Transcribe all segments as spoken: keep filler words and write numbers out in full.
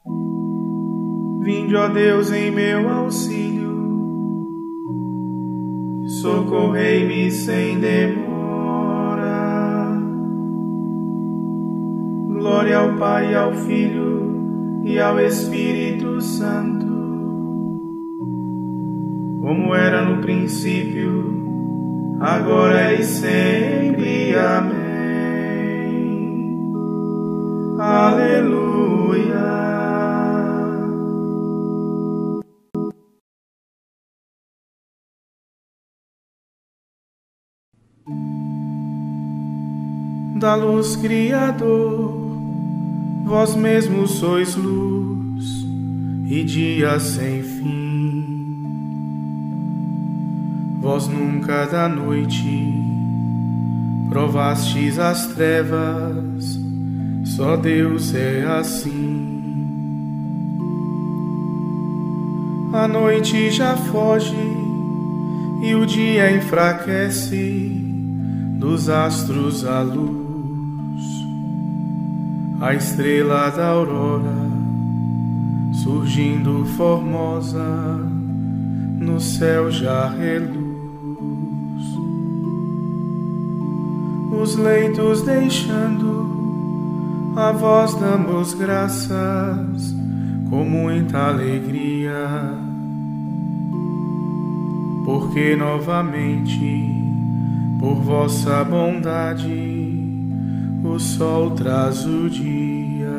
Vinde, ó Deus, em meu auxílio, socorrei-me sem demora. Glória ao Pai, e ao Filho e ao Espírito Santo, como era no princípio, agora e sempre. Amém. Aleluia. Da luz, Criador, vós mesmos sois luz e dia sem fim. Vós nunca da noite provastes as trevas, só Deus é assim. A noite já foge e o dia enfraquece, dos astros a luz. A estrela da aurora, surgindo formosa, no céu já reluz. Os leitos deixando, a vós damos graças, com muita alegria, porque novamente, por vossa bondade, o sol traz o dia.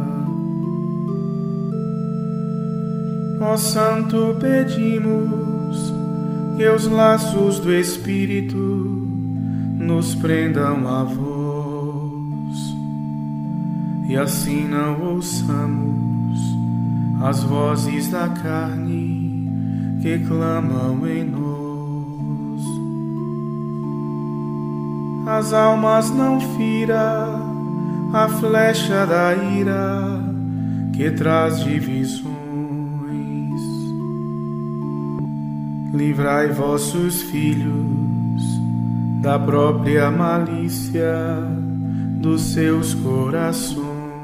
Ó Santo, pedimos que os laços do Espírito nos prendam a vós, e assim não ouçamos as vozes da carne que clamam em nós. As almas não fira a flecha da ira que traz divisões. Livrai vossos filhos da própria malícia dos seus corações,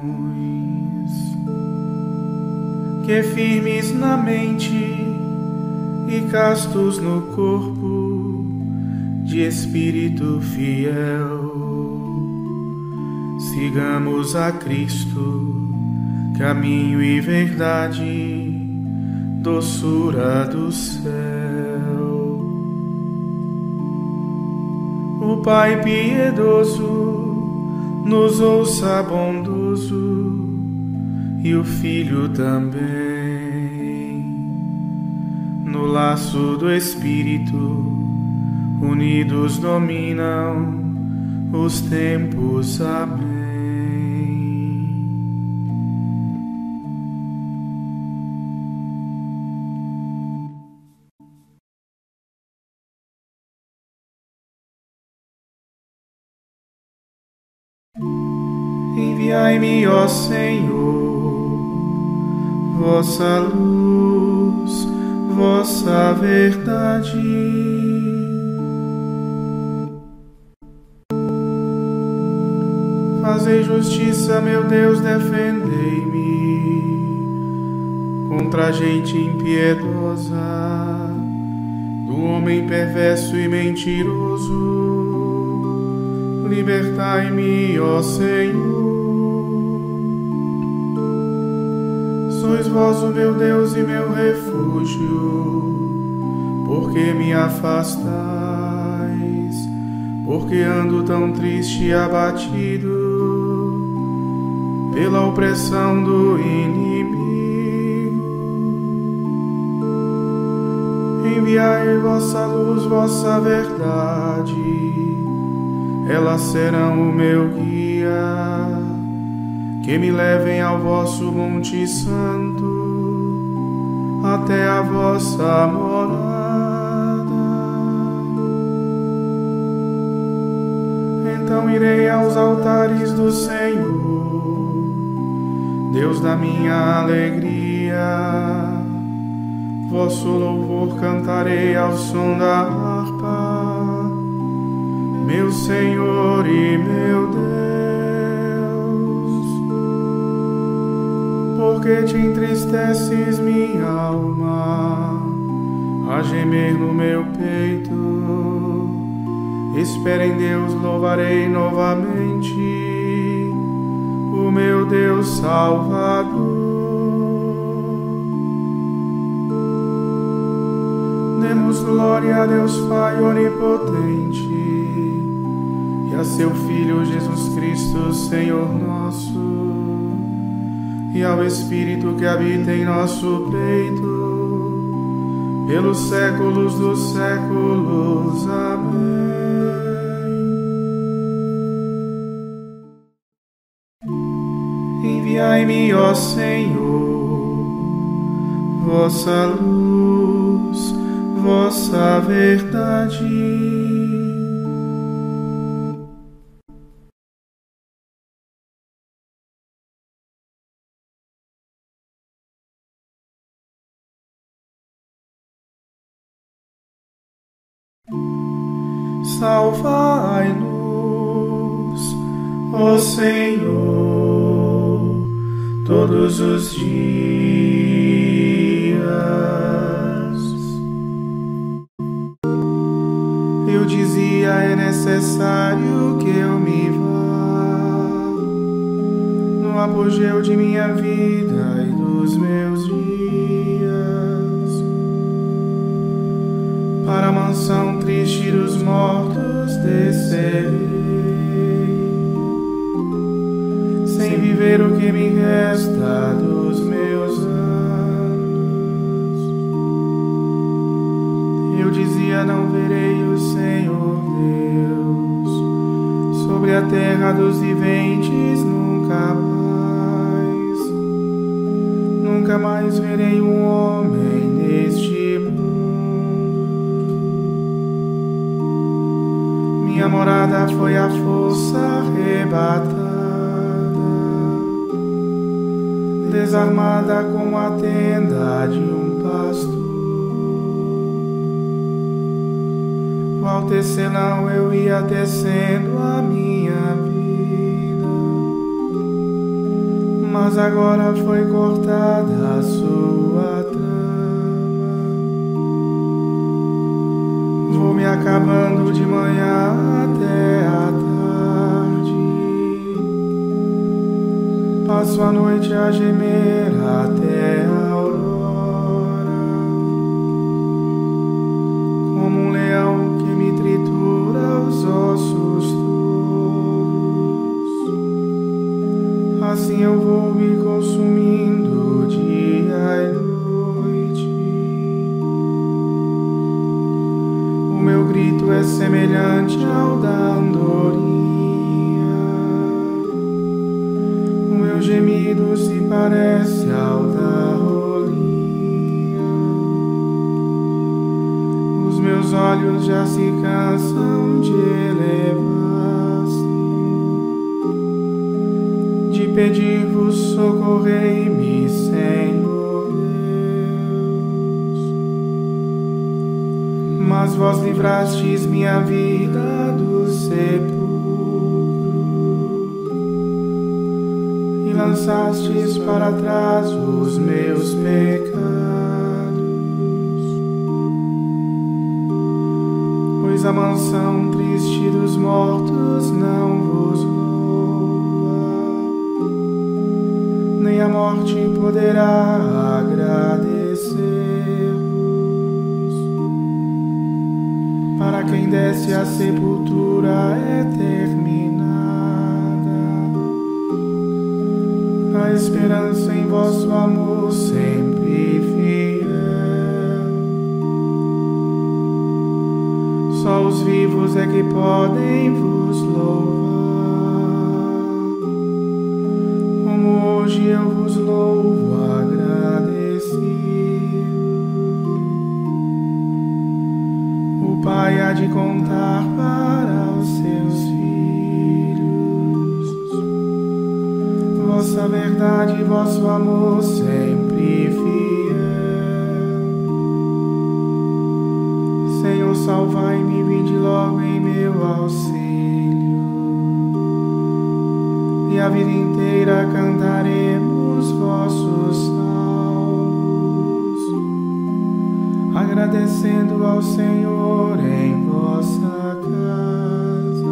que firmes na mente e castos no corpo, de espírito fiel, sigamos a Cristo, caminho e verdade, doçura do céu. O Pai piedoso nos ouça bondoso, e o Filho também. No laço do Espírito, unidos dominam os tempos. Amém. Enviai-me, ó Senhor, vossa luz, vossa verdade. Fazei justiça, meu Deus, defendei-me contra a gente impiedosa, do homem perverso e mentiroso. Libertai-me, ó Senhor. Sois vós o meu Deus e meu refúgio, porque me afastais, porque ando tão triste e abatido pela opressão do inimigo. Enviai vossa luz, vossa verdade, elas serão o meu guia, que me levem ao vosso Monte Santo, até a vossa morada. Então irei aos altares do Senhor, Deus da minha alegria. Vosso louvor cantarei ao som da harpa, meu Senhor e meu Deus. porque te entristeces minha alma, a gemer no meu peito? Espera em Deus, louvarei novamente o meu Deus Salvador. Demos glória a Deus Pai onipotente e a seu Filho Jesus Cristo, Senhor nosso, e ao Espírito que habita em nosso peito, pelos séculos dos séculos. Amém. Enviai-me, ó Senhor, vossa luz, vossa verdade. Salvai-nos, ó Senhor, todos os dias. Eu dizia, é necessário que eu me vá, no apogeu de minha vida e dos meus dias, para a mansão triste dos mortos descerei, sem viver o que me resta dos meus anos. Eu dizia, não verei o Senhor Deus sobre a terra dos viventes nunca mais. Nunca mais verei um homem neste mundo. Minha morada foi a força arrebatada, desarmada como a tenda de um pastor. Qual tecelão eu ia tecendo a minha vida, mas agora foi cortada a sua trama. Vou me acabando de manhã até a tarde, passo a noite a gemer até a aurora, como um leão que me tritura os ossos todos. Assim eu vou me consumindo dia e noite. O meu grito é semelhante ao da andorinha, o meu gemido se parece ao da rolinha. Os meus olhos já se cansam de elevar-se, de pedir-vos socorrei-me, Senhor Deus. Mas vós livrastes minha vida do sepulcro e lançastes para trás os meus pecados. Pois a mansão triste dos mortos não vos louva, nem a morte poderá agradecer-vos. Para quem desce a sepultura é terminada a esperança em vosso amor sempre fiel. Só os vivos é que podem vos louvar, como hoje eu vos louvo agradecido. O Pai há de contar para os seus filhos vossa verdade e vosso amor sempre fiel. Senhor, salvai-me, vinde logo em meu auxílio, e a vida inteira cantaremos vossos agradecendo ao Senhor em vossa casa.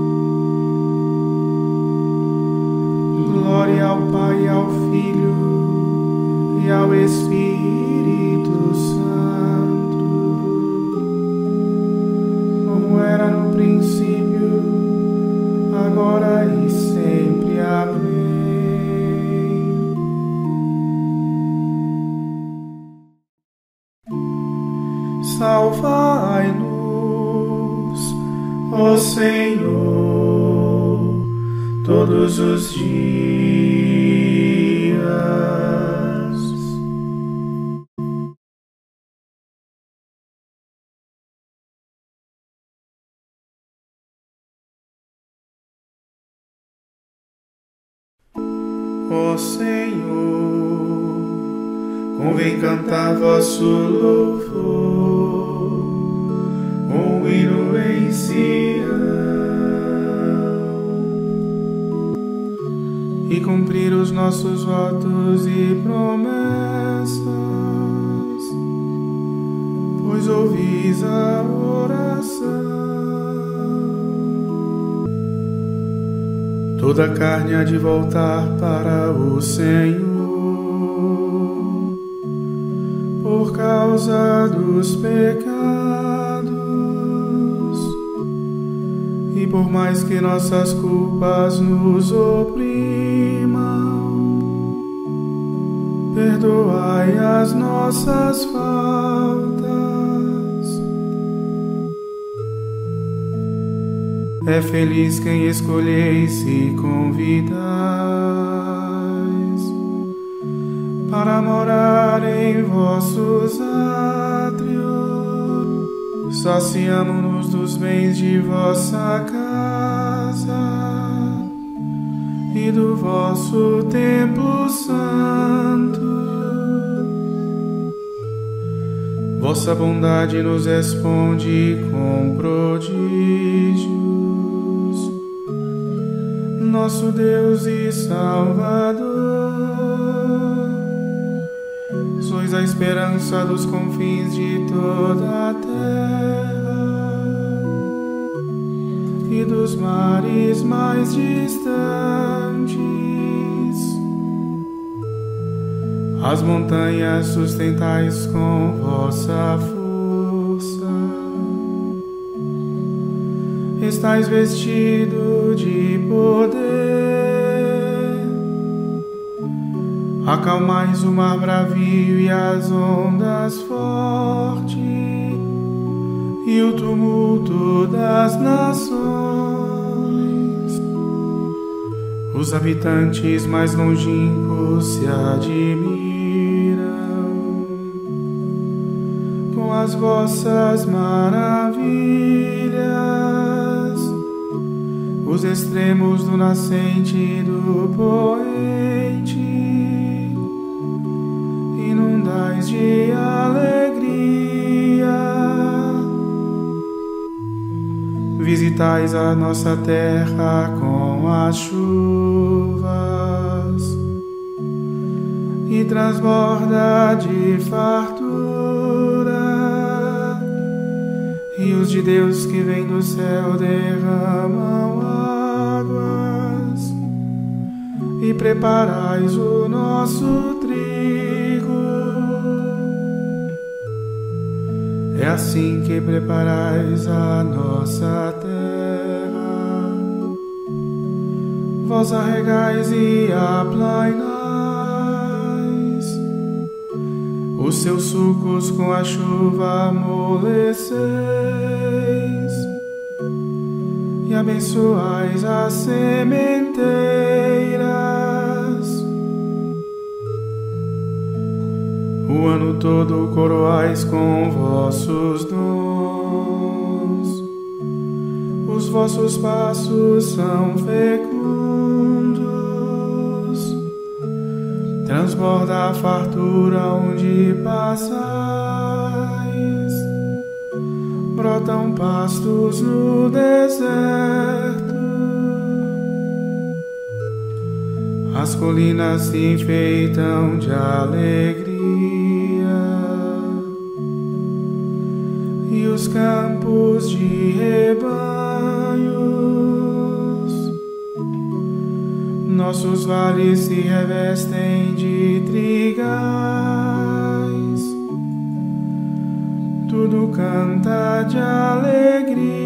Glória ao Pai, ao Filho e ao Espírito Santo, como era no princípio, agora e sempre. Amém. Salvai-nos, ó Senhor, todos os dias. Ó Senhor, convém cantar vosso louvor, um hino em Sião, e cumprir os nossos votos e promessas, pois ouvis a oração. Toda a carne há de voltar para o Senhor, por causa dos pecados, e por mais que nossas culpas nos oprimam, perdoai as nossas faltas. É feliz quem escolheis e convidais para morar em vossos átrios. Saciamo-nos dos bens de vossa casa e do vosso templo santo. Vossa bondade nos responde com prodígios, nosso Deus e Salvador. Sois a esperança dos confins de toda a terra e dos mares mais distantes. As montanhas sustentais com vossa força. Estais vestido de poder. Acalmais o mar bravio e as ondas fortes e o tumulto das nações. Os habitantes mais longínquos se admiram com as vossas maravilhas. Os extremos do nascente e do poente inundais de alegria. Visitais a nossa terra com as chuvas e transborda de fartura. Rios de Deus que vêm do céu derramam águas e preparais o nosso trigo. É assim que preparais a nossa terra. Vós arregais e aplainais os seus sucos com a chuva amoleceis e abençoais as sementeiras. O ano todo coroais com vossos dons. Os vossos passos são fecundos. Transborda a fartura onde passais. Brotam pastos no deserto. As colinas se enfeitam de alegria. campos de rebanhos. Nossos vales se revestem de trigais. Tudo canta de alegria.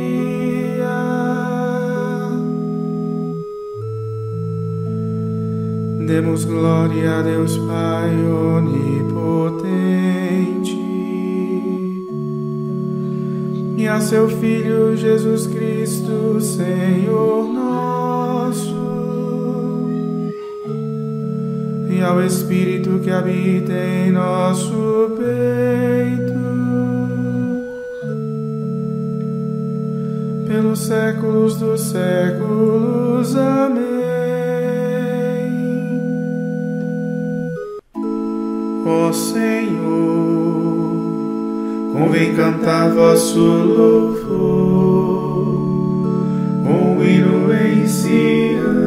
Demos glória a Deus Pai onipotente e a seu Filho Jesus Cristo, Senhor nosso, e ao Espírito que habita em nosso peito, pelos séculos dos séculos. Amém. Ó Senhor, convém cantar vosso louvor com o hino em Sião.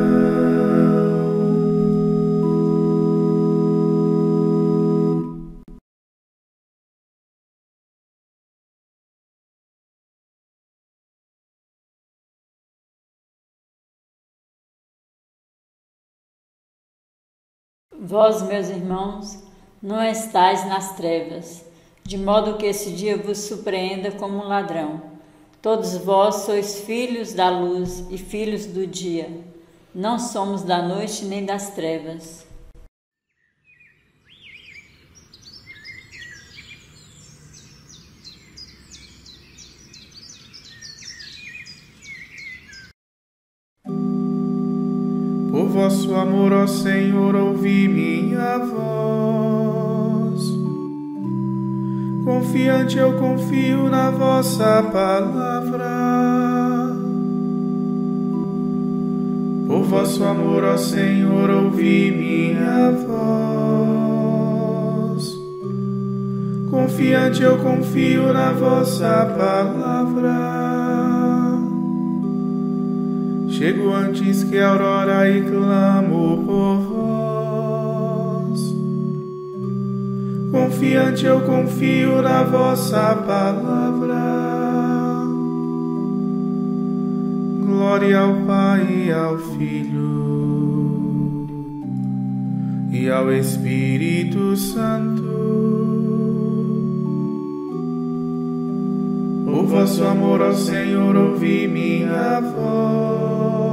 Vós, meus irmãos, não estais nas trevas, de modo que esse dia vos surpreenda como um ladrão. Todos vós sois filhos da luz e filhos do dia. Não somos da noite nem das trevas. Por vosso amor, ó Senhor, ouvi minha voz. Confiante eu confio na vossa palavra. Por vosso amor, ó Senhor, ouvi minha voz. Confiante eu confio na vossa palavra. Chego antes que a aurora e clamo por vós. Confiante eu confio na vossa palavra. Glória ao Pai e ao Filho e ao Espírito Santo. Por vosso amor, ó Senhor, ouvi minha voz.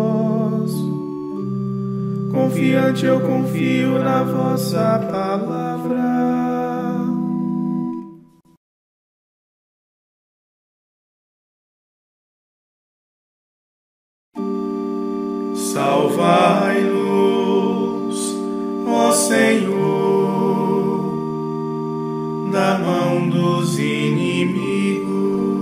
Confiante eu confio na vossa palavra. Salvai-nos, ó Senhor, da mão dos inimigos.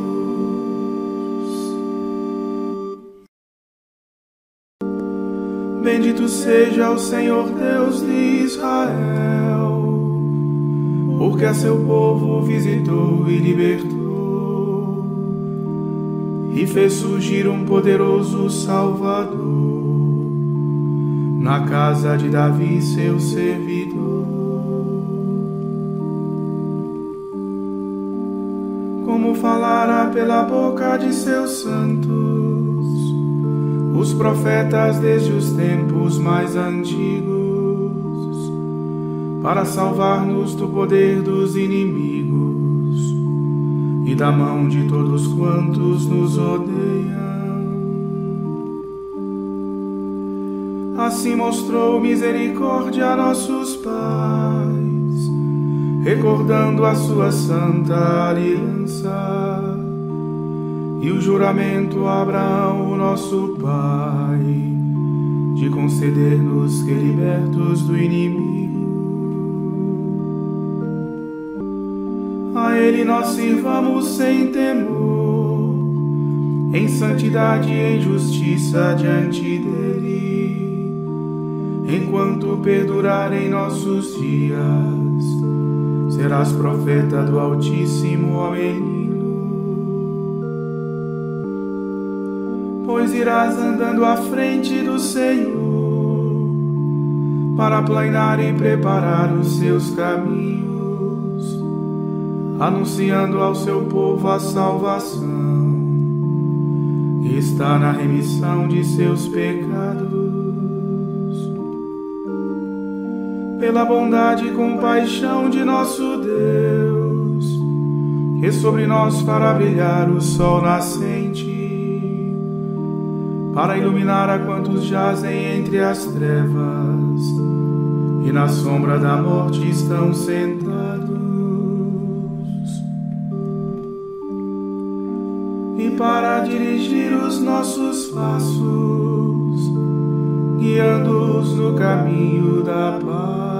Bendito seja o Senhor Deus de Israel, porque a seu povo visitou e libertou, e fez surgir um poderoso Salvador na casa de Davi, seu servidor. Como falara pela boca de seus santos os profetas desde os tempos mais antigos, para salvar-nos do poder dos inimigos e da mão de todos quantos nos odeiam. Assim mostrou misericórdia a nossos pais, recordando a sua santa aliança e o juramento a Abraão, o nosso pai, de conceder-nos que, libertos do inimigo, a ele nós sirvamos sem temor, em santidade e em justiça diante dele, enquanto perdurarem nossos dias. Serás profeta do Altíssimo, ó menino, pois irás andando à frente do Senhor, para aplanar e preparar os seus caminhos, anunciando ao seu povo a salvação, está na remissão de seus pecados. Pela bondade e compaixão de nosso Deus, que sobre nós fará brilhar o sol nascente, para iluminar a quantos jazem entre as trevas e na sombra da morte estão sentados, e para dirigir os nossos passos, guiando-os no caminho da paz.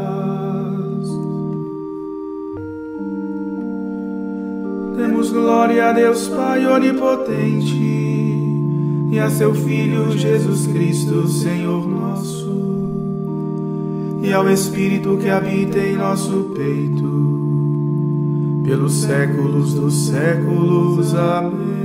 Demos glória a Deus Pai onipotente e a seu Filho Jesus Cristo, Senhor nosso, e ao Espírito que habita em nosso peito, pelos séculos dos séculos. Amém.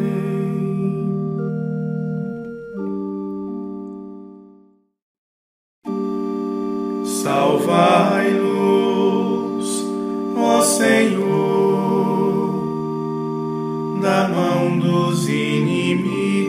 Salvai-nos, ó Senhor, da mão dos inimigos.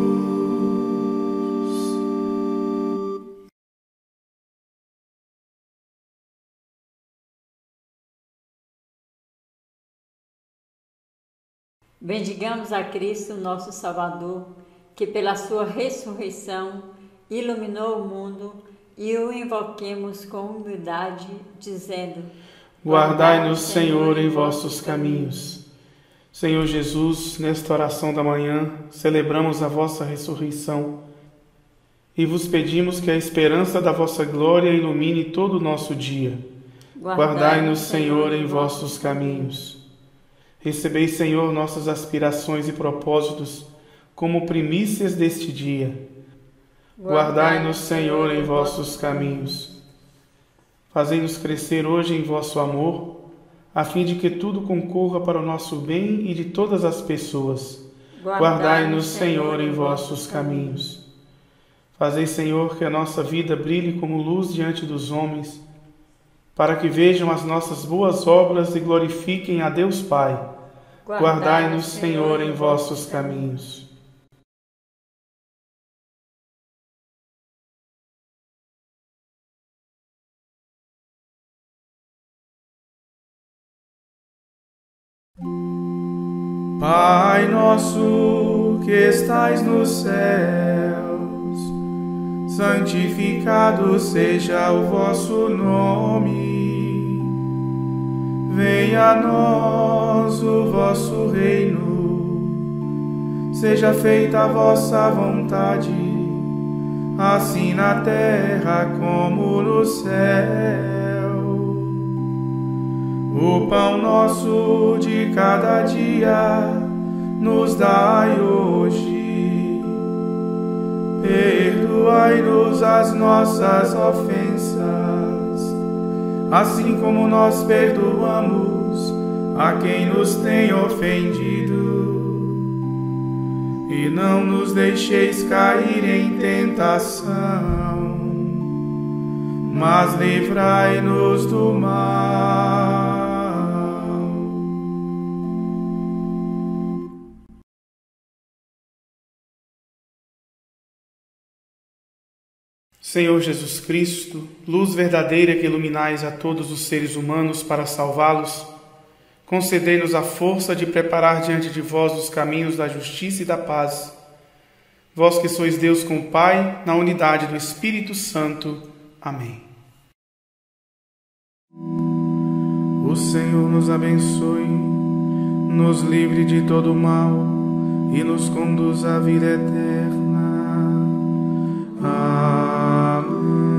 Bendigamos a Cristo, nosso Salvador, que pela sua ressurreição iluminou o mundo, e o invoquemos com humildade, dizendo: Guardai-nos, Senhor, em vossos caminhos. Senhor Jesus, nesta oração da manhã, celebramos a vossa ressurreição e vos pedimos que a esperança da vossa glória ilumine todo o nosso dia. Guardai-nos, Senhor, em vossos caminhos. Recebei, Senhor, nossas aspirações e propósitos como primícias deste dia. Guardai-nos, Senhor, em vossos caminhos. Fazei-nos crescer hoje em vosso amor, a fim de que tudo concorra para o nosso bem e de todas as pessoas. Guardai-nos, Senhor, em vossos caminhos. Fazei, Senhor, que a nossa vida brilhe como luz diante dos homens, para que vejam as nossas boas obras e glorifiquem a Deus Pai. Guardai-nos, Senhor, em vossos caminhos. Pai nosso que estais nos céus, santificado seja o vosso nome. Venha a nós o vosso reino, seja feita a vossa vontade, assim na terra como no céu. O pão nosso de cada dia nos dai hoje. Perdoai-nos as nossas ofensas, assim como nós perdoamos a quem nos tem ofendido. E não nos deixeis cair em tentação, mas livrai-nos do mal. Senhor Jesus Cristo, luz verdadeira que iluminais a todos os seres humanos para salvá-los, concedei-nos a força de preparar diante de vós os caminhos da justiça e da paz. Vós que sois Deus com o Pai, na unidade do Espírito Santo. Amém. O Senhor nos abençoe, nos livre de todo mal e nos conduz à vida eterna. Amém.